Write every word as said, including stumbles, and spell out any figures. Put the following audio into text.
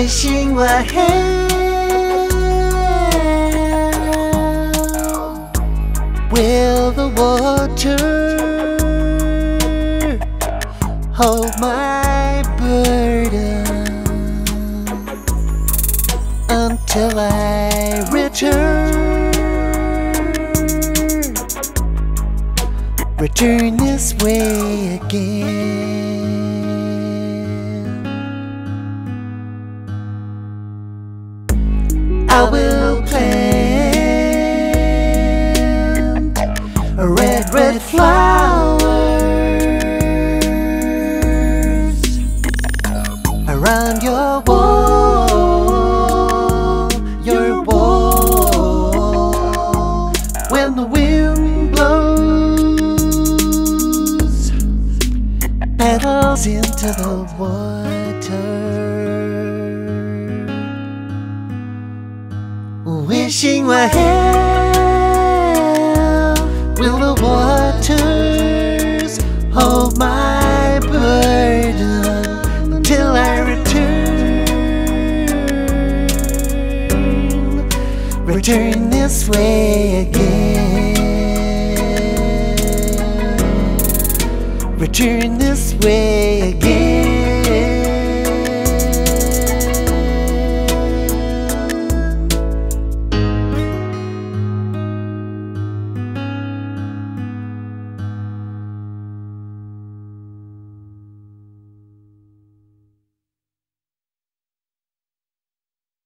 wishing my hand will the water hold my burden until I return, return this way again. I will plant red, red flowers around your wall, your wall. When the wind blows petals into the water, wishing my hand will the waters hold my burden until I return, return this way again, return this way again.